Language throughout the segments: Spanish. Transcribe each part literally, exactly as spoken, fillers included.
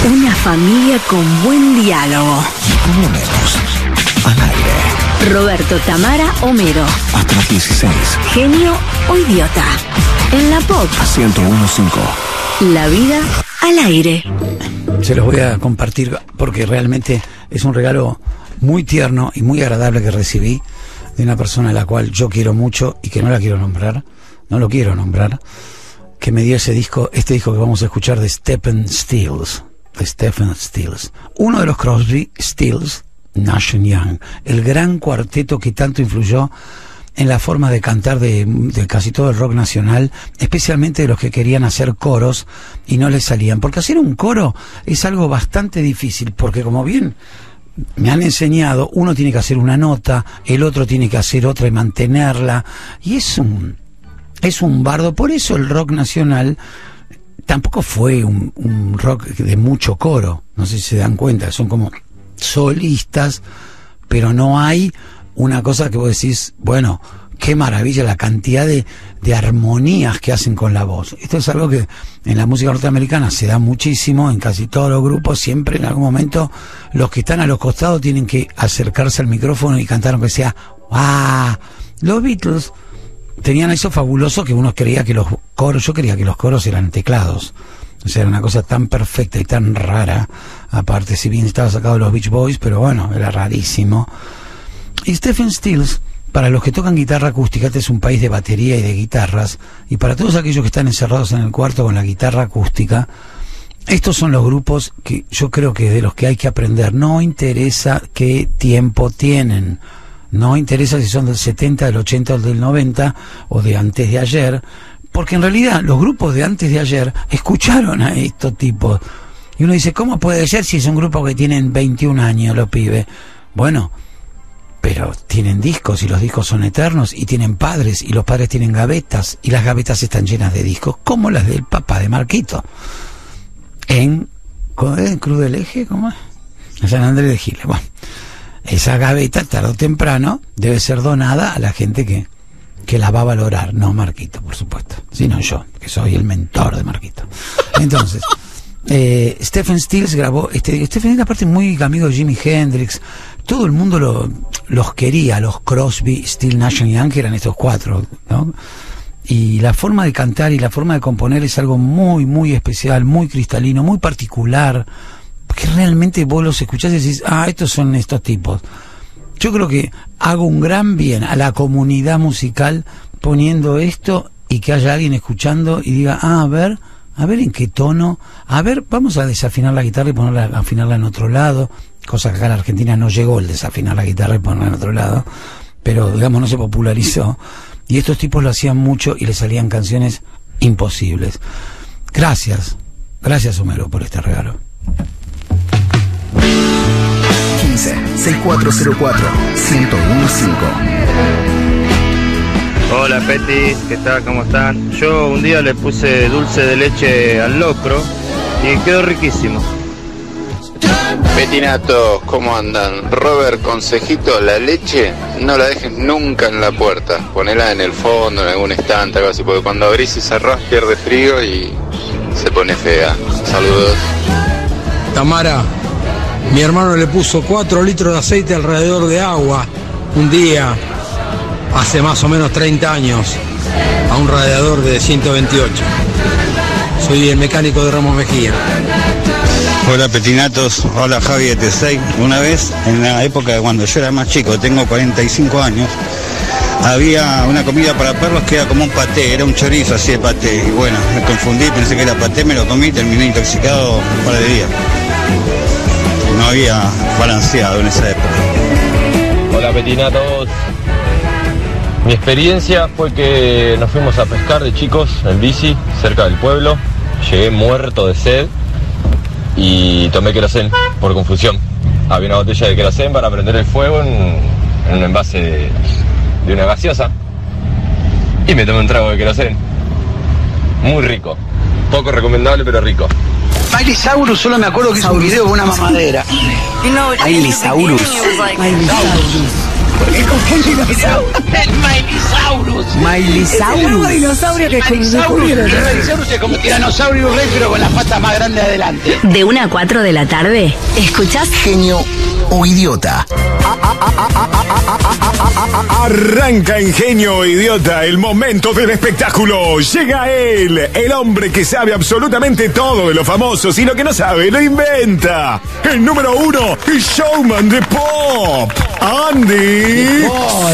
Una familia con buen diálogo. Por lo menos. Al aire. Roberto, Tamara, Homero. Hasta las dieciséis. Genio o idiota. En la Pop. A ciento uno punto cinco. La vida al aire. Se los voy a compartir porque realmente es un regalo muy tierno y muy agradable que recibí de una persona a la cual yo quiero mucho y que no la quiero nombrar, no lo quiero nombrar, que me dio ese disco, este disco que vamos a escuchar de Stephen Stills, de Stephen Stills, uno de los Crosby, Stills, Nash and Young, el gran cuarteto que tanto influyó en la forma de cantar de, de casi todo el rock nacional, especialmente de los que querían hacer coros y no les salían, porque hacer un coro es algo bastante difícil, porque como bien me han enseñado, uno tiene que hacer una nota, el otro tiene que hacer otra y mantenerla, y es un es un bardo. Por eso el rock nacional tampoco fue un, un rock de mucho coro, no sé si se dan cuenta, son como solistas, pero no hay una cosa que vos decís, bueno, qué maravilla la cantidad de, de armonías que hacen con la voz. Esto es algo que en la música norteamericana se da muchísimo, en casi todos los grupos, siempre en algún momento los que están a los costados tienen que acercarse al micrófono y cantar aunque sea ¡ah! Los Beatles tenían eso fabuloso que uno creía que los coros, yo creía que los coros eran teclados. O sea, era una cosa tan perfecta y tan rara, aparte, si bien estaba sacado de los Beach Boys, pero bueno, era rarísimo. Y Stephen Stills, para los que tocan guitarra acústica, este es un país de batería y de guitarras, y para todos aquellos que están encerrados en el cuarto con la guitarra acústica, estos son los grupos que yo creo que de los que hay que aprender. No interesa qué tiempo tienen, no interesa si son del setenta, del ochenta o del noventa, o de antes de ayer, porque en realidad los grupos de antes de ayer escucharon a estos tipos, y uno dice, ¿cómo puede ser si es un grupo que tienen veintiún años los pibes? Bueno, pero tienen discos y los discos son eternos y tienen padres y los padres tienen gavetas y las gavetas están llenas de discos como las del papá de Marquito en, en Cruz del Eje, ¿cómo es? En San Andrés de Giles. Bueno, esa gaveta tarde o temprano debe ser donada a la gente que, que la va a valorar, no Marquito, por supuesto, sino yo, que soy el mentor de Marquito. Entonces eh, Stephen Stills grabó este, Stephen es aparte muy amigo de Jimi Hendrix. Todo el mundo lo, los quería, los Crosby, Stills, Nash and Young, que eran estos cuatro, ¿no? Y la forma de cantar y la forma de componer es algo muy, muy especial, muy cristalino, muy particular, que realmente vos los escuchás y decís, ah, estos son estos tipos. Yo creo que hago un gran bien a la comunidad musical poniendo esto y que haya alguien escuchando y diga, ah, a ver, a ver en qué tono, a ver, vamos a desafinar la guitarra y ponerla, afinarla en otro lado. Cosa que acá en la Argentina no llegó el desafinar la guitarra y ponerla en otro lado, pero digamos no se popularizó, y estos tipos lo hacían mucho y les salían canciones imposibles. Gracias, gracias Homero por este regalo. quince, sesenta y cuatro cero cuatro, ciento uno punto cinco. Hola Peti, ¿qué tal? ¿Cómo están? Yo un día le puse dulce de leche al locro y quedó riquísimo. Petinatos, ¿cómo andan? Robert, consejito, la leche no la dejes nunca en la puerta, ponela en el fondo, en algún estante, algo así, porque cuando abrís y cerrás pierde frío y se pone fea. Saludos. Tamara, mi hermano le puso cuatro litros de aceite alrededor de agua un día, hace más o menos treinta años, a un radiador de ciento veintiocho. Soy el mecánico de Ramos Mejía. Hola Petinatos, hola Javi de T seis. Una vez, en la época de cuando yo era más chico, tengo cuarenta y cinco años, había una comida para perros que era como un paté, era un chorizo así de paté. Y bueno, me confundí, pensé que era paté, me lo comí y terminé intoxicado un par de días. No había balanceado en esa época. Hola Petinatos. Mi experiencia fue que nos fuimos a pescar de chicos en bici, cerca del pueblo. Llegué muerto de sed y tomé querosén por confusión. Había una botella de querosén para prender el fuego en, en un envase de, de una gaseosa y me tomé un trago de querosén. Muy rico, poco recomendable pero rico. Miley Cyrus, solo me acuerdo que hizo un video con una mamadera. Miley Cyrus. Porque con qué dinosaurio. El Mylisaurus. Mylisaurus. El nuevo dinosaurio que descubrieron. El Mylisaurus es como Tyrannosaurus Rex, pero con las patas más grandes adelante. De una a cuatro de la tarde, escuchás Genio o Idiota. Arranca Ingenio o Idiota, el momento del espectáculo. Llega él, el hombre que sabe absolutamente todo de los famosos y lo que no sabe lo inventa. El número uno, el showman de pop, Andy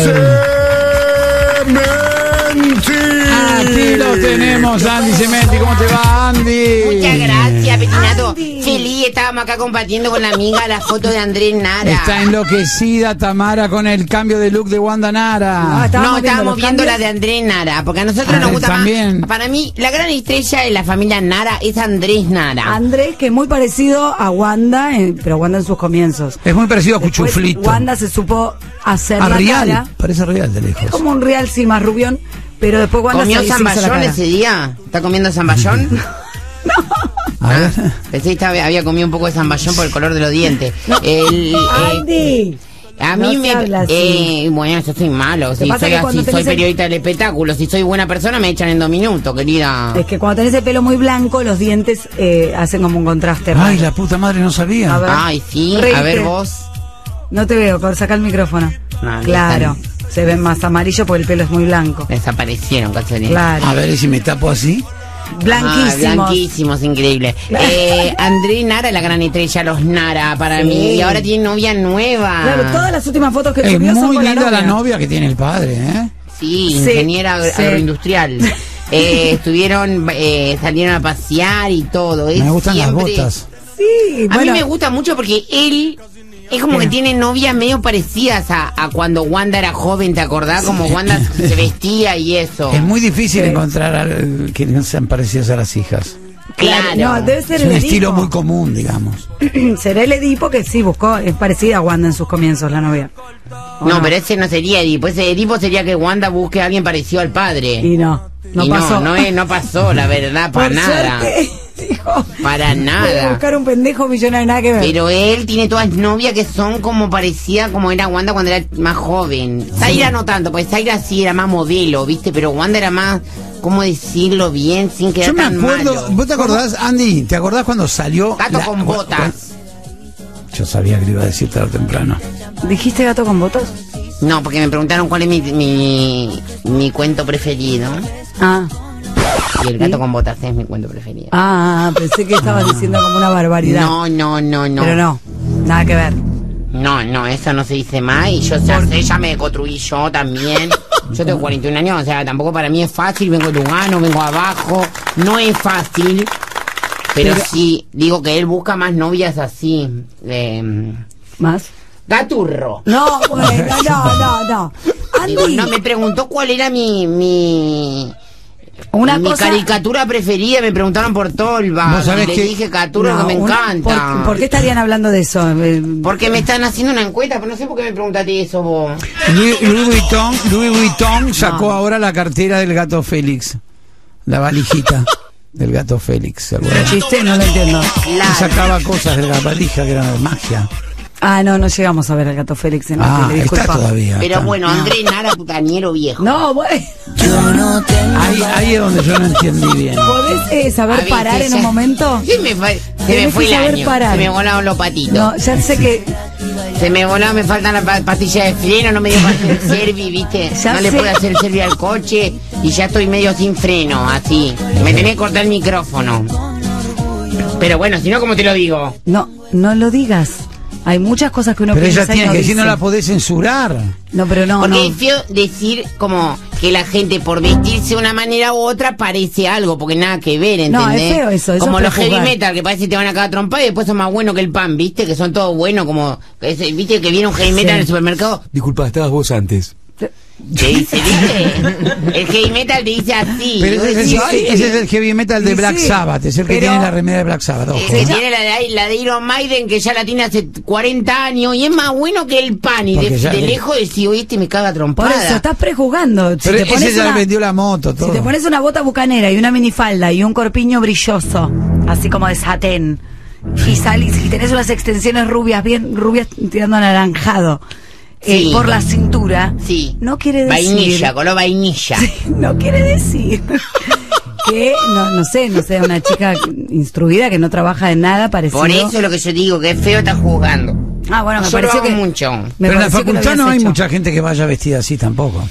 Cementi. Aquí lo tenemos, Andy Cementi. ¿Cómo te va, Andy? Muchas gracias, Petinato. Feliz, estábamos acá compartiendo con la amiga la foto de Andrés Nara. Está enloquecida Tamara con el cambio de look de Wanda Nara. No, estábamos, no, estábamos viendo, viendo la de Andrés Nara, porque a nosotros ah, nos gusta también. más. Para mí, la gran estrella de la familia Nara es Andrés Nara. Andrés, que es muy parecido a Wanda, eh, pero Wanda en sus comienzos. Es muy parecido a Cuchuflito. Wanda se supo hacer a la real, cara. Parece real de lejos. Es como un real, sí, más rubión. Pero después Wanda ¿Comió se zamballón ese día? ¿Está comiendo zamballón? No. Ah, pensé que estaba, había comido un poco de zamballón por el color de los dientes. El, Andy. Eh, a mí no me... Eh, bueno, yo soy malo. Si soy así, soy periodista el... del espectáculo. Si soy buena persona, me echan en dos minutos, querida. Es que cuando tenés el pelo muy blanco, los dientes eh, hacen como un contraste. Ay, la puta madre, no sabía. Ay, sí. Reíte. A ver vos. No te veo, por sacar el micrófono. No, claro. Se ven más amarillo porque el pelo es muy blanco. Desaparecieron, casi. Claro. A ver, ¿y si me tapo así? Blanquísimos. Ah, blanquísimos, increíble. Claro. Eh, Andrés Nara, la gran estrella, los Nara para sí. mí. Y ahora tiene novia nueva. Claro, todas las últimas fotos que es subió son muy con linda la novia. la novia que tiene el padre, ¿eh? Sí, sí ingeniera sí. agroindustrial. eh, estuvieron, eh, salieron a pasear y todo. Me es gustan siempre... las botas. Sí, a bueno. mí me gusta mucho porque él... Es como que tiene novias medio parecidas a, a cuando Wanda era joven, ¿te acordás? Como Wanda se vestía y eso. Es muy difícil sí. encontrar a, que no sean parecidas a las hijas. Claro. No, debe ser es el un Edipo. estilo muy común, digamos. Será el Edipo que sí buscó, es parecida a Wanda en sus comienzos, la novia. No, no, pero ese no sería Edipo. Ese Edipo sería que Wanda busque a alguien parecido al padre. Y no, no y pasó. No, no, es, no pasó, la verdad, para nada. Suerte. Dijo, para nada. Buscar un pendejo millonario, nada que ver. Pero él tiene todas novias que son como parecía como era Wanda cuando era más joven. Sí. Zaira no tanto, porque Zaira sí era más modelo, ¿viste? Pero Wanda era más, ¿cómo decirlo bien sin quedar tan malo? Yo me acuerdo, malo. ¿Vos te acordás, Andy? ¿Te acordás cuando salió? Gato la, con botas. Yo sabía que lo iba a decir tarde o temprano. ¿Dijiste gato con botas? No, porque me preguntaron cuál es mi, mi, mi cuento preferido. Ah. Y el gato ¿Sí? con botas es mi cuento preferido. Ah, pensé que estabas diciendo como una barbaridad. No, no, no, no. Pero no, nada que ver. No, no, eso no se dice más. Y yo ya sé, ya me construí yo también. Yo tengo cuarenta y un años, o sea, tampoco para mí es fácil. Vengo de Lugano, vengo abajo. No es fácil. Pero, pero sí, digo que él busca más novias así. Eh, ¿Más? Gaturro. No, bueno, no, no, no. Andy. Digo, no, me preguntó cuál era mi... mi Una mi cosa... caricatura preferida, me preguntaron por Tolva. Y le que... dije Gaturro no, que me una... encanta. ¿Por, ¿Por qué estarían hablando de eso? Porque me están haciendo una encuesta, pero no sé por qué me preguntaste eso vos. Louis, Louis Vuitton, Louis Vuitton sacó no. ahora la cartera del gato Félix. La valijita del gato Félix. ¿Se acuerdan? ¿El chiste? No lo entiendo. Claro. Sacaba cosas de la valija que eran de magia. Ah, no, no llegamos a ver al gato Félix en la ah, tele, disculpa. Está todavía. Pero está. bueno, Andrés Nara, putañero viejo. No, bueno. Yo no tengo ahí, ahí es donde yo no entendí bien. ¿Podés eh, saber parar en un momento? Sí, me fue, se me fue el año. Parar. Se me volaron los patitos. No, ya sé que... Se me volaron, me faltan las pastillas de freno, no me dio para hacer el servi, ¿viste? Ya no sé. Le puedo hacer el servi al coche y ya estoy medio sin freno, así. Me tenés que cortar el micrófono. Pero bueno, si no, ¿cómo te lo digo? No, no lo digas. Hay muchas cosas que uno pero piensa ella tiene y no que dice. decir, no la podés censurar. No, pero no, Porque no. es feo decir como que la gente por vestirse de una manera u otra parece algo, porque nada que ver, ¿entendés? No, es feo eso, eso como es los heavy jugar. metal, que parece que te van a cagar trompada y después son más buenos que el pan, ¿viste? Que son todos buenos, como... Ese, ¿viste que viene un heavy metal sí. en el supermercado? Disculpa, estabas vos antes. ¿Qué dice? ¿Viste? El heavy metal te dice así. Pero ese, decís, ese, ese es el heavy metal de Black sí, Sabbath, es el que tiene la remera de Black Sabbath. Ojo, que ¿eh? tiene la de, la de Iron Maiden, que ya la tiene hace cuarenta años y es más bueno que el pan. Y de, de lejos decís, oye, este me caga trompada. Por eso, estás prejuzgando. Si pero te pones ese ya una, vendió la moto, todo. Si te pones una bota bucanera y una minifalda y un corpiño brilloso, así como de satén, y salís y tenés unas extensiones rubias, bien rubias tirando anaranjado, eh, Sí. por la cintura, Sí. no quiere decir... Vainilla, color vainilla. Sí, no quiere decir que, no, no sé, no sea una chica instruida que no trabaja en nada parecido. Por eso es lo que yo digo, que es feo estar jugando. Ah, bueno, me Yo pareció lo hago que... mucho. Me Pero en la pareció que lo facultad no habías hay hecho. mucha gente que vaya vestida así tampoco.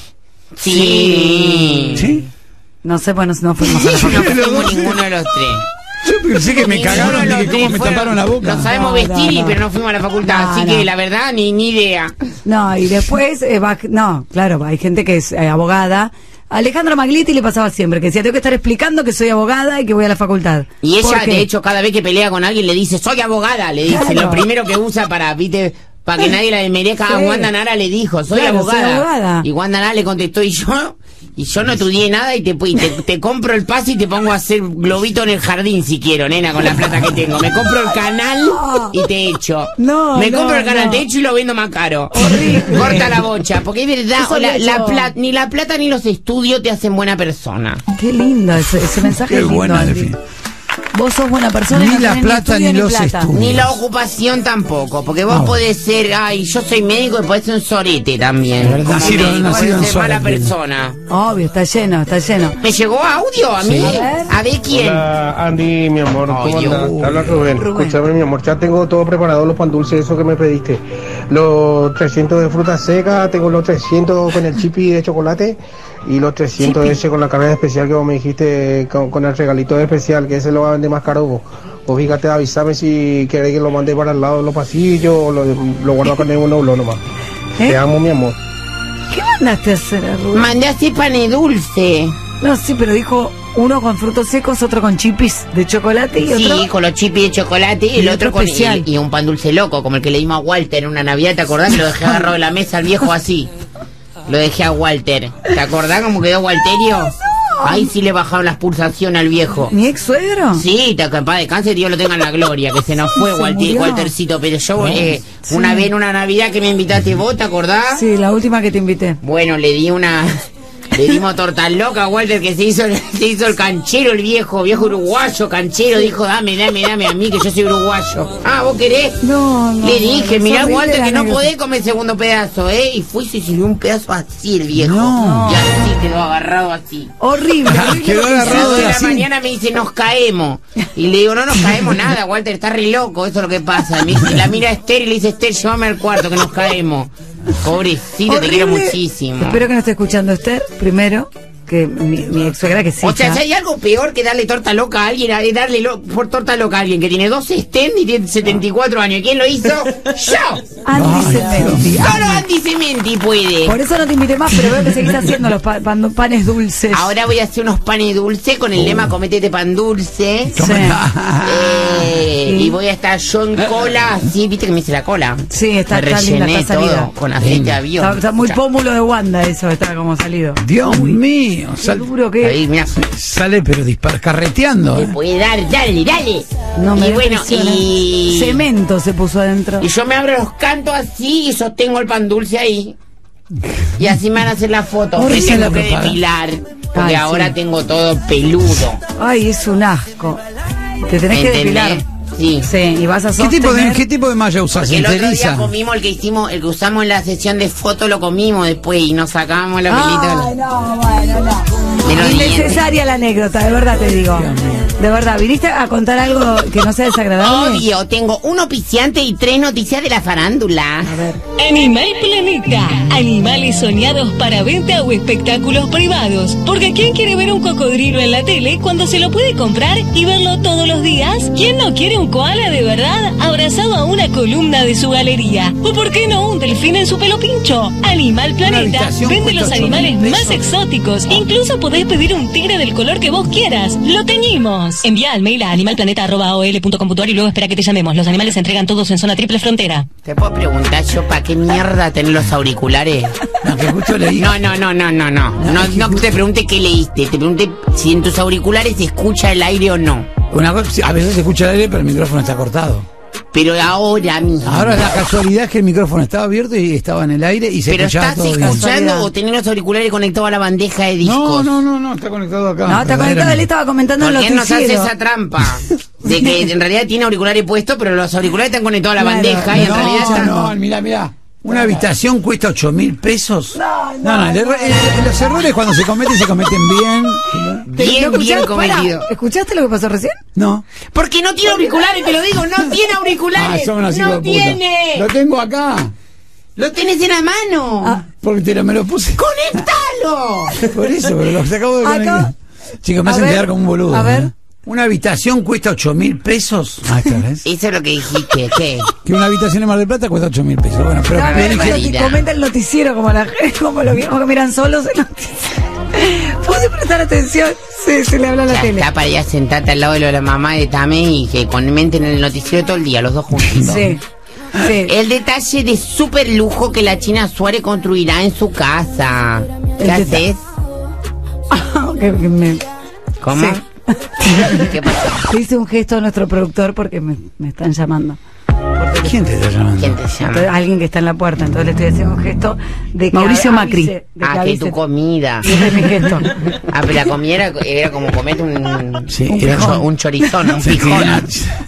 Sí. ¿Sí? No sé, bueno, no fuimos a la No facultad. fuimos ninguno de los tres. Yo pensé que me Ninguno cagaron de y los que cómo tres me fueron- taparon la boca. Lo sabemos No, vestir, no, no. pero no fuimos a la facultad, No, así no. que la verdad, ni, ni idea. No, y después, eh, va- no, claro, hay gente que es eh, abogada. A Alejandra Maglietti le pasaba siempre, que decía, tengo que estar explicando que soy abogada y que voy a la facultad. Y ella, ¿Por qué? de hecho, cada vez que pelea con alguien le dice, soy abogada, le dice, Claro. lo primero que usa para, viste, para que nadie la desmerezca. Sí. A Wanda Nara le dijo, soy, Claro, soy abogada. abogada. Y Wanda Nara le contestó, y yo, y yo no estudié nada y te, y te, te compro el pase y te pongo a hacer globito en el jardín si quiero, nena, con la plata que tengo. Me compro el canal y te echo. No, Me no, compro el canal, no. te echo y lo vendo más caro. Horrible. Corta la bocha, porque es verdad, Eso la, lo he la hecho. pla- ni la plata ni los estudios te hacen buena persona. Qué lindo ese, ese mensaje. Qué es lindo, buena Andy. definición. Vos sos buena persona y Ni no la tenés plata estudio ni los plata. estudios. Ni la ocupación tampoco, porque vos No. podés ser, ay, yo soy médico y podés ser un sorete también. Es verdad, Como nacido- médico, nacido podés en ser mala sorete. persona. Obvio, está lleno, está lleno. ¿Me llegó audio a mí? Sí. A ver. A ver quién. Hola Andy, mi amor, Ay, ¿cómo andas? yo- Te habla Rubén. Rubén. Escúchame, mi amor, ya tengo todo preparado, los pan dulces, eso que me pediste. Los trescientos de fruta seca, tengo los trescientos con el chipi de chocolate y los trescientos Chipi. ese con la carne especial que vos me dijiste, con, con el regalito especial, que ese lo va a vender más caro vos. Vos fíjate, avísame si querés que lo mande para el lado de los pasillos o lo, lo guardo acá en un doblón nomás. ¿Eh? Te amo, mi amor. ¿Qué mandaste a hacer, Rubén? Mandé así pane dulce. No, sí, pero dijo uno con frutos secos, otro con chipis de chocolate y otro... Sí, con los chipis de chocolate y Y el otro otro con especial. y, y un pan dulce loco, como el que le dimos a Walter en una Navidad, ¿te acordás? Que lo dejé agarrado de la mesa al viejo así. Lo dejé a Walter. ¿Te acordás cómo quedó Walterio? Ahí sí le bajaron las pulsaciones al viejo. ¿Mi ex suegro? Sí, te capaz de cáncer, Dios lo tenga en la gloria, que se nos fue Se Walter, murió. Waltercito, pero yo eh, Sí. una vez en una Navidad que me invitaste vos, ¿te acordás? Sí, la última que te invité. Bueno, le di una... Le dimos torta loca a Walter, que se hizo, se hizo el canchero, el viejo, viejo uruguayo, canchero, dijo, dame, dame, dame a mí, que yo soy uruguayo. Ah, ¿vos querés? No, no. Le dije, no, mirá, horrible Walter, la que no anécdota. podés comer el segundo pedazo, ¿eh? Y fue y se sirvió un pedazo así el viejo. No. Y así quedó agarrado así. Horrible. horrible Quedó lo que A las agarrado dos de la así. mañana me dice, nos caemos. Y le digo, no nos caemos nada, Walter, está re loco, eso es lo que pasa. Me dice, la mira a Esther y le dice, Esther, llévame al cuarto, que nos caemos. Pobrecito, te Horrible. quiero muchísimo. Espero que no esté escuchando Esther, primero, que mi, mi ex suegra que sí. O sea, ya- si hay algo peor que darle torta loca a alguien, es darle lo- por torta loca a alguien que tiene dos stend y tiene setenta y cuatro años. ¿Quién lo hizo? ¡Yo! Andy Cementi. Solo Andy Cementi puede. Por eso no te invité más, pero veo que seguís haciendo los pa- pan- panes dulces. Ahora voy a hacer unos panes dulces con el lema cometete pan dulce. Sí. Eh, Sí. y voy a estar yo en cola, así, viste que me hice la cola. Sí, está, Me está linda, rellené está salida. todo con aceite de avión. Está, está muy Ya. pómulo de Wanda eso, está como salido. Dios mío, Qué sal- duro que... Ahí, mira. sale pero dispar carreteando. Te ¿eh? puede dar, dale, dale. No me y da bueno, presión, ¿eh? y... Cemento se puso adentro. Y yo me abro los cantos así y sostengo el pan dulce ahí. Y así me van a hacer la foto. Me Horrible tengo la que propaganda. depilar. Porque Ay, ahora sí. tengo todo peludo. Ay, es un asco. Te tenés que ¿Entendés? depilar. Sí. Sí, y vas a ¿Qué sostener... tipo de qué tipo de malla usas? Porque el otro día ¿Enteriza? comimos el que hicimos, el que usamos en la sesión de foto, lo comimos después y nos sacábamos la Ay, pelita no, bueno, no. de los dientes. Innecesaria la anécdota, de verdad te digo. De verdad, ¿viniste a contar algo que no sea desagradable? Obvio, tengo un oficiante y tres noticias de la farándula. A ver. Animal Planeta. Animales soñados para venta o espectáculos privados. Porque ¿quién quiere ver un cocodrilo en la tele cuando se lo puede comprar y verlo todos los días? ¿Quién no quiere un koala de verdad abrazado a una columna de su galería? ¿O por qué no un delfín en su pelo pincho? Animal Planeta habitación vende cuesta los ocho animales mil más pesos. exóticos. Incluso podés pedir un tigre del color que vos quieras. ¡Lo teñimos! Envía al mail a animalplaneta arroba o l punto com punto a r y luego espera que te llamemos. Los animales se entregan todos en zona triple frontera. ¿Te puedo preguntar yo para qué mierda tener los auriculares? No, que justo leí. No, no, no, no, no, no. No, no te pregunté qué leíste, te pregunté si en tus auriculares se escucha el aire o no. Una cosa, a veces se escucha el aire, pero el micrófono está cortado. Pero ahora mismo. Ahora la casualidad es que el micrófono estaba abierto y estaba en el aire y se ¿Pero escuchaba estás todo bien. escuchando o tenés los auriculares conectados a la bandeja de discos? No, no, no, no, está conectado acá. No, está conectado, él estaba comentando en ¿Por los qué no se hace noticieros. esa trampa? De que en realidad tiene auriculares puestos, pero los auriculares están conectados a la Claro. bandeja y en no, realidad están... no, mirá, mirá. Una habitación cuesta ocho mil pesos. No, no, no el error, el, los errores cuando se cometen, se cometen bien. Bien, bien cometido. Pará, ¿escuchaste lo que pasó recién? No. Porque no tiene auriculares, te lo digo, no tiene auriculares. Ah, son unos hijos no de puta. tiene. Lo tengo acá. Lo tenés en la mano. Ah. Porque te lo, me lo puse. ¡Conéctalo! Por eso, pero los acabo de Acá. conectar. Chicos, me A hacen ver, quedar como un boludo. a ver. ¿eh? Una habitación cuesta ocho mil pesos. Ah, esta vez. Eso es lo que dijiste, ¿qué? Que una habitación en Mar del Plata cuesta ocho mil pesos. Bueno, pero No, me pero dije- lo que comenta el noticiero como la como los viejos que miran solos el noticiero. ¿Puede prestar atención? Sí, se le habla a la Ya tele. está para ir a sentarte al lado de lo de la mamá de Tame y que comenten en el noticiero todo el día, los dos juntitos. Sí. Sí. El detalle de super lujo que la China Suárez construirá en su casa. ¿Qué El haces? que, que me, ¿Cómo? Sí. ¿Qué pasó? Le hice un gesto a nuestro productor porque me, me están llamando. ¿Quién te está llamando? ¿Quién te llama? Entonces, alguien que está en la puerta, entonces le estoy haciendo un gesto de que Mauricio av- Macri. avise, de Ah, que avise. tu comida. Ese es mi gesto. Ah, pero la comida era, era como comerte un, Sí, un, era- cho- un chorizón, un Sí, pijón. una,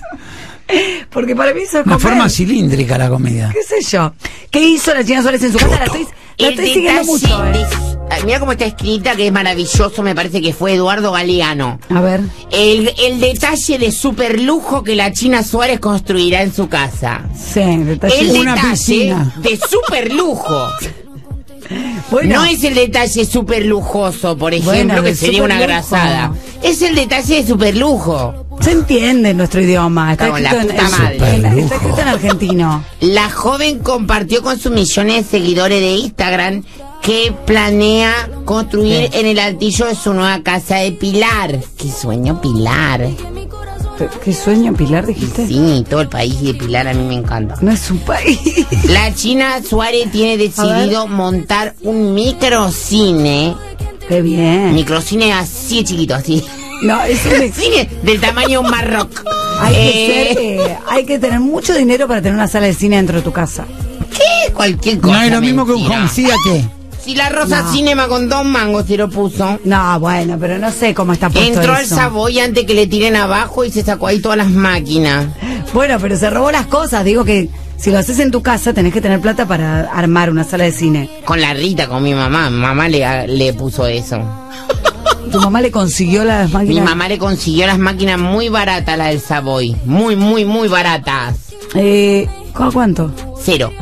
Porque para mí eso es una comer. forma cilíndrica la comida. ¿Qué sé yo? ¿Qué hizo la China Suárez en su casa? La estoy, la El estoy siguiendo detalle mucho, ¿eh? de- ah, mira cómo está escrita, que es maravilloso, me parece que fue Eduardo Galeano. A ver. El, el detalle de super lujo que la China Suárez construirá en su casa. Sí, detalle. El Una detalle piscina. de super lujo. Bueno, No es el detalle super lujoso, por ejemplo, Bueno, que de sería una superlujo. grasada. Es el detalle de super lujo. se entiende nuestro idioma. Está Cago en la escrito en, puta en- madre. en- está escrito en argentino. La joven compartió con sus millones de seguidores de Instagram que planea construir en el altillo de su nueva casa de Pilar. ¡Qué sueño, Pilar! ¿Qué sueño, Pilar, dijiste? Sí, todo el país de Pilar a mí me encanta. No es un país. La China Suárez tiene decidido montar un microcine. Qué bien. Microcine así de chiquito, así. No, es un Cine del tamaño de un Marroc. Hay que Eh, ser, eh, hay que tener mucho dinero para tener una sala de cine dentro de tu casa. ¿Qué? Cualquier cosa. No es lo mismo que un mentira. home theater. Si la Rosa No. Cinema con dos mangos se lo puso. No, bueno, pero no sé cómo está puesto Entró al eso. Savoy antes que le tiren abajo y se sacó ahí todas las máquinas. Bueno, pero se robó las cosas. Digo que si lo haces en tu casa tenés que tener plata para armar una sala de cine. Con la Rita, con mi mamá. Mi mamá le, le puso eso. Tu mamá le consiguió las Mi máquinas. mamá le consiguió las máquinas muy baratas, la del Savoy. Muy, muy, muy baratas. Eh, ¿cu- ¿Cuánto? Cero.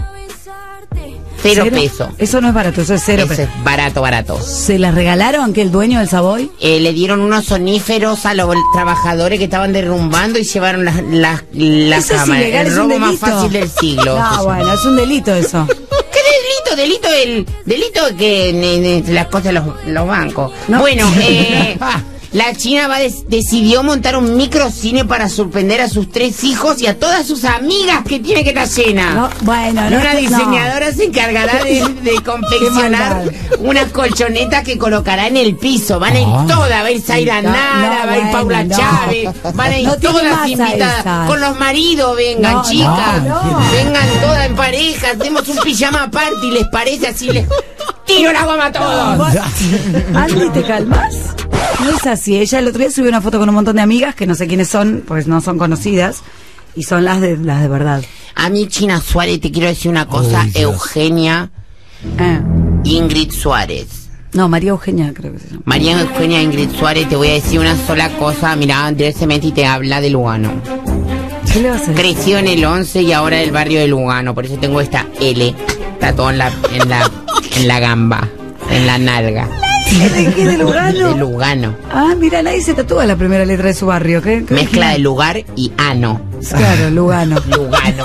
Cero, pesos. Eso no es barato, eso es cero Eso pesos. es barato, barato. ¿Se las regalaron que el dueño del Savoy? Eh, le dieron unos soníferos a los trabajadores que estaban derrumbando y llevaron las, las, las Eso es cámaras. ilegal, El es un robo más delito. fácil del siglo. No, bueno, es un delito eso. ¿Qué delito? Delito el delito que ne- ne- las cosas de los, los bancos. No. Bueno, eh, la China va des- decidió montar un microcine para sorprender a sus tres hijos y a todas sus amigas que tiene que estar llena. No, bueno, Y no, una no. diseñadora se encargará de, de confeccionar maldad. unas colchonetas que colocará en el piso. Van a ir Ah. todas, va a ir Zaira No, Nara, no, va a ir bueno, Paula no. Chávez, van a ir No tiene todas masa invitadas. esas. Con los maridos vengan, No, chicas. no, no. Vengan todas en pareja, hacemos un pijama party, ¿les parece? Así les tiro la goma a todos. Andy, ¿te calmas? No es así. Ella el otro día subió una foto con un montón de amigas que no sé quiénes son, pues no son conocidas. Y son las de las de verdad. A mí, China Suárez, te quiero decir una cosa. Ay, Dios. Eugenia Eh. Ingrid Suárez. No, María Eugenia creo que se llama. María Eugenia Ingrid Suárez, te voy a decir una sola cosa. Mira, Andrés Cementi te habla de Lugano. ¿Qué le vas a hacer? Creció en el once y ahora del barrio de Lugano. Por eso tengo esta L. Está todo en la, en la, en la gamba, en la nalga. ¿De qué? ¿De Lugano? De Lugano. Ah, mira, nadie se tatúa la primera letra de su barrio. ¿Qué? qué- Mezcla de lugar y ano. Claro, Lugano. Lugano.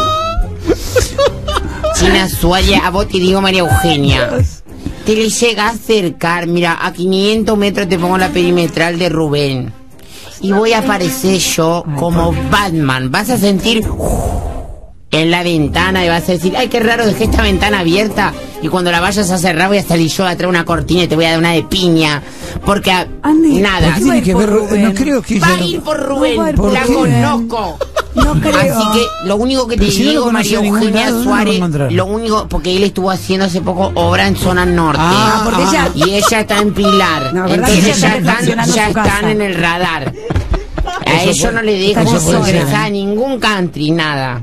China Suárez, a vos te digo, María Eugenia. Te le llega a acercar, mira, a quinientos metros te pongo la perimetral de Rubén. Y voy a aparecer yo como Batman. Vas a sentir en la ventana y vas a decir, ay, qué raro, dejé esta ventana abierta. Y cuando la vayas a cerrar voy a salir yo a traer una cortina y te voy a dar una de piña. Porque a- Andy, nada. ¿Por qué tiene que ver? No creo que Va ella a no- ir por No Rubén, va a ir por la Rubén. conozco. No creo. Así que lo único que te Pero si no lo digo, conoce María a ningún Eugenia lado, ¿dónde lo va a Suárez, encontrar? lo único, porque él estuvo haciendo hace poco obra en zona norte. Ah, porque ella- Y ella está en Pilar. No, ¿verdad que Entonces ella está ya están, reflexionando ya su están casa? en el radar. A Eso ellos puede- no le dejo eso puede ser, ingresar ¿eh? a ningún country, nada.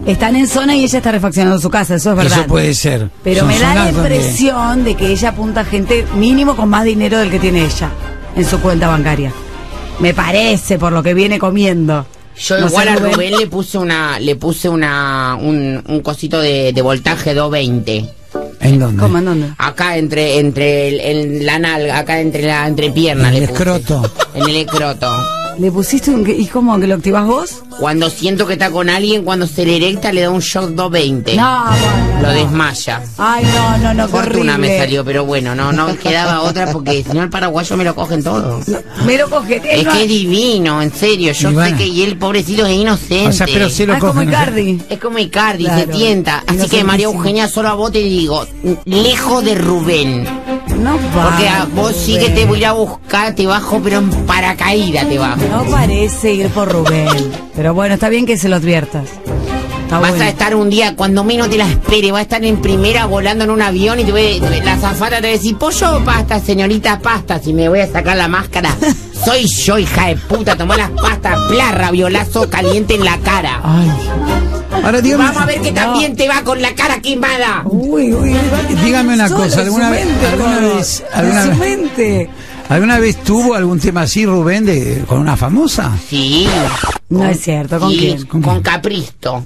Están en zona y ella está refaccionando su casa, eso es verdad. Eso puede ser. Pero Son me da la zonas donde- impresión de que ella apunta a gente mínimo con más dinero del que tiene ella en su cuenta bancaria. Me parece, por lo que viene comiendo. Yo No igual sé, a Rubén. Rubén le puse una, le puse una, un, un cosito de, de voltaje doscientos veinte. ¿En dónde? ¿Cómo, en dónde? Acá entre, entre el, el- la nalga, acá entre la entrepierna En le el puse. escroto. En el escroto. ¿Le pusiste un... ¿Y cómo? ¿Que lo activás vos? Cuando siento que está con alguien, cuando se le erecta, le da un shock doscientos veinte. No, bueno, Lo no. desmaya. Ay, no, no, no, qué Fortuna me horrible. salió, pero bueno, no, no quedaba otra porque si no el paraguayo me lo cogen todo. Me lo coge. Es que es divino, en serio. Yo Y sé bueno. que y el pobrecito es inocente. O sea, pero sí lo Ah, es como cogen. o sea, Icardi. Es como Icardi, Claro. se tienta. Así que Inocentísimo. María Eugenia, solo a vos te digo, lejos de Rubén. No va. Porque a vos sí que te voy a ir a buscar, te bajo, pero en paracaídas te bajo. No parece ir por Rubén. Pero bueno, está bien que se lo adviertas. Está Vas bueno. a estar un día, cuando menos te la espere, vas a estar en primera volando en un avión y te voy, te- la azafata te va a decir, pollo o pasta, señorita pasta, si me voy a sacar la máscara. Soy yo, hija de puta, tomá las pastas, pla, raviolazo caliente en la cara. Ay. Ahora dígame, Vamos a ver que también te va con la cara quemada. Uy, uy, dígame una Solo cosa, ¿alguna su vez, mente, alguna todo. vez, alguna En su vez, mente. alguna vez tuvo algún tema así, Rubén, de, con una famosa? Sí. No es cierto, ¿con Sí, quién? Con Capristo.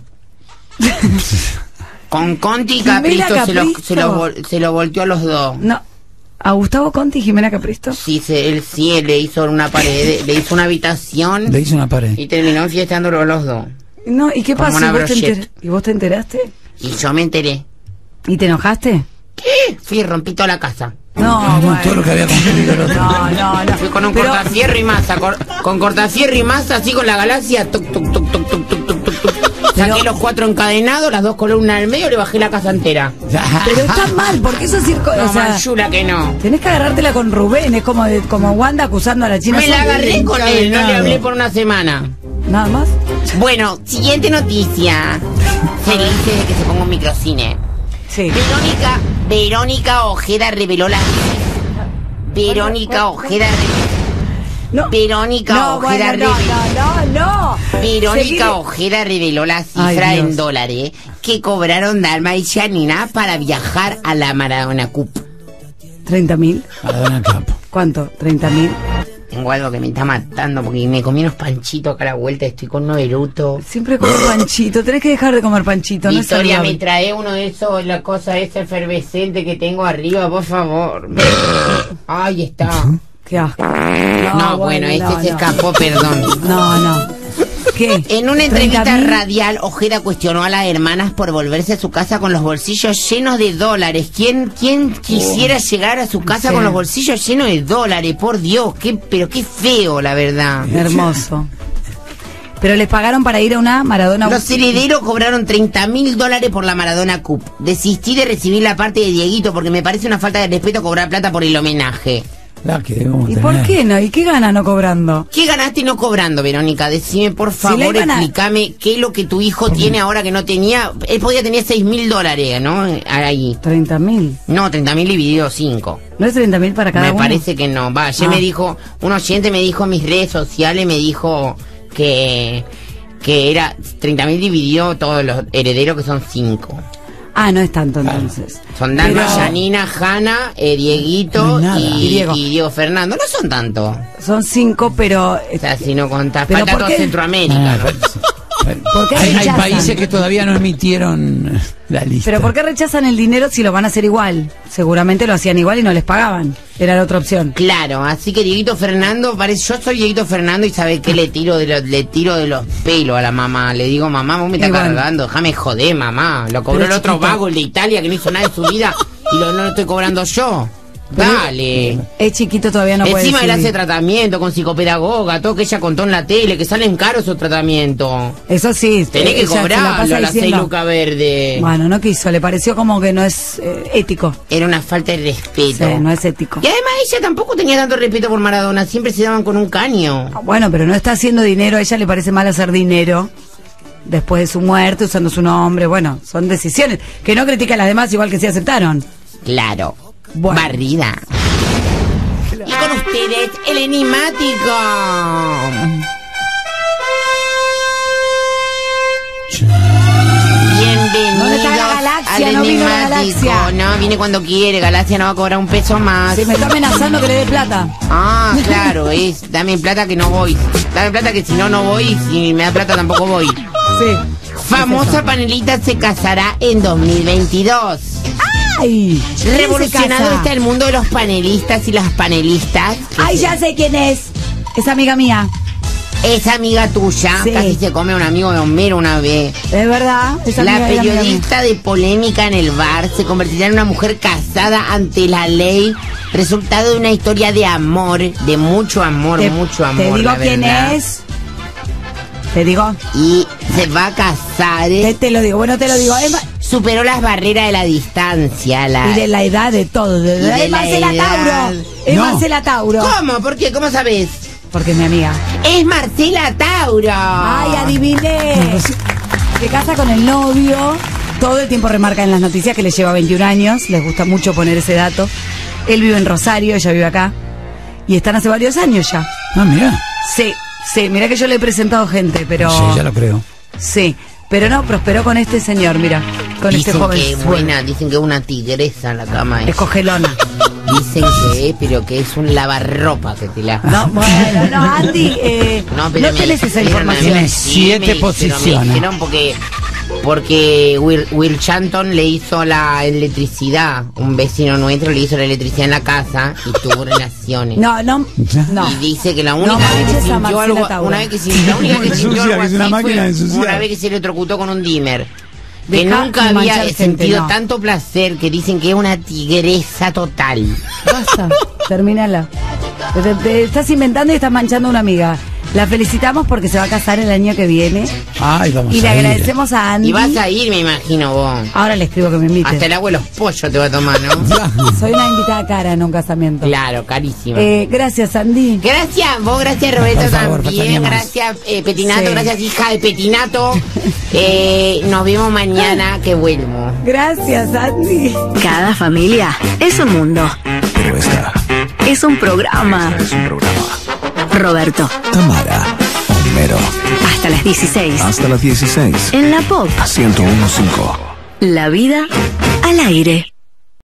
Con Conti y Jimena Capristo se lo, Capristo. se, lo, vol- se lo volteó a los dos. No. ¿A Gustavo Conti y Jimena Capristo? Sí, se, él sí, él le hizo una pared, le hizo una habitación Le hizo una pared. y terminó fiestándolo los dos. No, ¿y qué Como pasó? una ¿Y vos, te brochette. enter- ¿Y vos te enteraste? Y yo me enteré. ¿Y te enojaste? ¿Qué? Fui y rompí toda la casa. No, Ah, no, bueno. todo lo que había construido el otro. No, no, no. Fui con un Pero- cortafierro y masa, cor- con cortafierro y masa, así con la galaxia, tuc, tuc, tuc, tuc, tuc, tuc, tuc, tuc, tuc. Saqué Pero- los cuatro encadenados, las dos columnas al medio, le bajé la casa entera. Pero está mal, porque eso es ir con... No, o sea, manchula que no. tenés que agarrártela con Rubén, es como, de- como Wanda acusando a la China. Me la agarré con él, no le encadenado. hablé por una semana. Nada más. Bueno, siguiente noticia. Feliz de que se ponga un microcine. Sí. Verónica, Verónica Ojeda reveló la... Verónica Ojeda No. Verónica No, Ojeda bueno, no, reveló... no, no, no. Verónica Seguí- Ojeda reveló la cifra Ay, Dios. en dólares que cobraron Dalma y Janina para viajar a la Maradona Cup. ¿treinta mil? Maradona Campo. ¿Cuánto? ¿treinta mil? Tengo algo que me está matando porque me comí unos panchitos acá a la vuelta, estoy con unos erutos. Siempre comer panchito. Tenés que dejar de comer panchito. No es Victoria, me saludable. trae uno de esos, la cosa esa efervescente que tengo arriba, por favor. Ahí está. Qué asco. No, bueno, este no, se no. escapó, perdón. No, no. ¿Qué? En una entrevista ¿treinta mil? radial, Ojeda cuestionó a las hermanas por volverse a su casa con los bolsillos llenos de dólares. ¿Quién, quién quisiera llegar a su casa Sí. con los bolsillos llenos de dólares? Por Dios, qué, pero qué feo, la verdad. Hermoso. Pero les pagaron para ir a una Maradona. Los herederos cobraron treinta mil dólares por la Maradona Cup. Desistí de recibir la parte de Dieguito porque me parece una falta de respeto cobrar plata por el homenaje. La que debemos ¿Y tener. por qué no? ¿Y qué gana no cobrando? ¿Qué ganaste no cobrando, Verónica? Decime, por Si favor, le iban a- explícame qué es lo que tu hijo tiene ahora que no tenía. Él podía tener seis mil dólares, ¿no? Ahí. treinta mil. No, treinta mil dividido cinco. ¿No es treinta mil para cada Me uno? parece que no. Va, ayer Ah. me dijo, un oyente me dijo en mis redes sociales, me dijo que, que era treinta mil dividido todos los herederos, que son cinco. Ah, no es tanto entonces. Son Dalma, Pero- Janina, Hanna, eh, Dieguito No es nada. y, Y Diego. y Diego Fernando. No son tanto. Son cinco, pero... O sea, si no contás, ¿Pero falta por todo qué? Centroamérica. Ah, ¿no? ¿Por qué hay, hay rechazan? países que todavía no emitieron la lista. ¿Pero por qué rechazan el dinero si lo van a hacer igual? Seguramente lo hacían igual y no les pagaban. Era la otra opción. Claro, así que Dieguito Fernando, parece, yo soy Dieguito Fernando y sabe que le tiro de los, le tiro de los pelos a la mamá. Le digo, mamá, vos me estás Y bueno. cargando, déjame joder, mamá. Lo cobró Pero el otro chiquito. vago, el de Italia, que no hizo nada en su vida y lo, no lo estoy cobrando yo. Pero- Dale. Es chiquito, todavía no puede Encima él hace decidir. tratamiento con psicopedagoga, todo que ella contó en la tele, que salen caros esos tratamientos. Eso sí. Tenés que ella se la cobrarlo pasa a las seis diciendo- lucas verde. Bueno, no quiso, le pareció como que no es eh, ético. Era una falta de respeto. Sí, no es ético. Y además ella tampoco tenía tanto respeto por Maradona, siempre se daban con un caño. Bueno, pero no está haciendo dinero, a ella le parece mal hacer dinero después de su muerte, usando su nombre. Bueno, son decisiones. Que no critica a las demás, igual que sí aceptaron. Claro. Bueno. Barrida. Y con ustedes, el enigmático. Galaxia, al no vino la enigmático. Galaxia. No, viene cuando quiere. Galaxia no va a cobrar un peso más. Se me está amenazando que le dé plata. Ah, claro, es. Dame plata que no voy. Dame plata que si no, no voy. Y si me da plata tampoco voy. Sí. Famosa panelista se casará en dos mil veintidós. ¡Ay! Revolucionado está el mundo de los panelistas y las panelistas. ¡Ay, ya sé quién es! Es amiga mía. Es amiga tuya. Sí. Casi se come un amigo de Homero una vez. Es verdad. Es La amiga, amiga periodista de polémica en el bar se convertirá en una mujer casada ante la ley. Resultado de una historia de amor, de mucho amor, Te- mucho amor. Te digo la quién verdad. es. Te digo. Y se va a casar. Te, te lo digo, bueno, te lo digo. Es ma- Superó las barreras de la distancia. La... y de la edad de todo. De, Y de es la Marcela edad. Tauro. Es No. Marcela Tauro. ¿Cómo? ¿Por qué? ¿Cómo sabes? Porque es mi amiga. Es Marcela Tauro. Ay, adiviné. Se casa con el novio. Todo el tiempo remarca en las noticias que le lleva veintiún años. Les gusta mucho poner ese dato. Él vive en Rosario, ella vive acá. Y están hace varios años ya. Ah, mira. Sí, sí, mira que yo le he presentado gente, pero... Sí, ya lo creo. Sí, pero no, prosperó con este señor, mira. Con Dicen este joven. que es buena, dicen que es una tigresa en la cama. Es cogelona. Dicen que es, pero que es un lavarropa que te la... No, bueno, no, Andy, eh, no, pero me tenés esa dijeron a mí, información. Tiene sí, siete me dijeron, posiciones. Me dijeron porque, porque Will, Will Chanton le hizo la electricidad. Un vecino nuestro le hizo la electricidad en la casa y tuvo relaciones. No, no, no. Y dice que la única No vez que manches a sintió Marcela algo, Tauro. una vez que sintió, la única que Como sintió ensucia, algo que es una así máquina de fue ensuciar. una vez que se electrocutó con un dimmer. Que Dejá nunca de había manchar gente, sentido no. tanto placer, que dicen que es una tigresa total. Basta, termínala. Te, te estás inventando y estás manchando a una amiga. La felicitamos porque se va a casar el año que viene. Ay, vamos Y le a ir. agradecemos a Andy. Y vas a ir, me imagino vos. Ahora le escribo que me invite. Hasta el agua de los pollos te va a tomar, ¿no? Soy una invitada cara en un casamiento. Claro, carísima. Eh, gracias, Andy. Gracias, vos, gracias Roberto Por favor, también, faltaría más. gracias eh, Petinato, Sí. gracias hija de Petinato. Eh, nos vemos mañana que vuelvo. Gracias, Andy. Cada familia es un mundo. Pero esta Es un programa. es un programa. Roberto, Tamara, Homero, hasta las dieciséis. hasta las dieciséis. En la Pop, ciento uno punto cinco. la vida al aire.